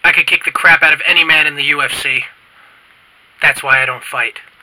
I could kick the crap out of any man in the UFC. That's why I don't fight.